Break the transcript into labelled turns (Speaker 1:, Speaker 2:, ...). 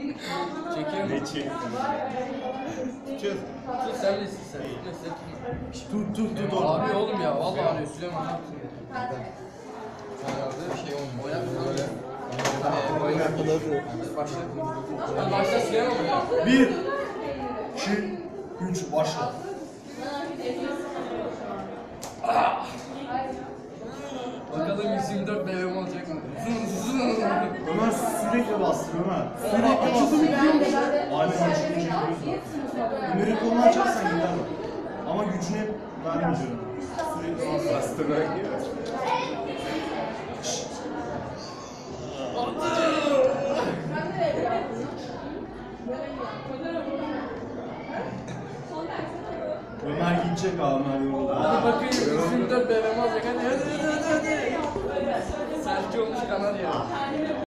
Speaker 1: Çekiyor mu?
Speaker 2: Ne çektin? Tutuyoruz.
Speaker 1: Tut sen de sen.
Speaker 2: Tut.
Speaker 1: Ağrıyor oğlum ya. Vallahi ağrıyor. Süleyman ne yaptın ya? Ağrıdı bir şey olmuyor. Oynat mı? Başla. Hadi başla Süleyman mı ya?
Speaker 2: 1, 2, 3 başla.
Speaker 1: Bakalım 124 BM olacak mı?
Speaker 2: Ömer sürekli bastır Ömer. Sürekli bastır. Aynen açıklayınca gidiyorsun. Ömer'in kolunu açarsan gider bak. Ama gücünü vermeyeceğim. Sürekli bastır. Bastırmak gibi. Ömer gidecek abi, Ömer yoruldu.
Speaker 1: Hadi bakayım 124 BM olacak. Hadi. Serçe olmuş kanal ya.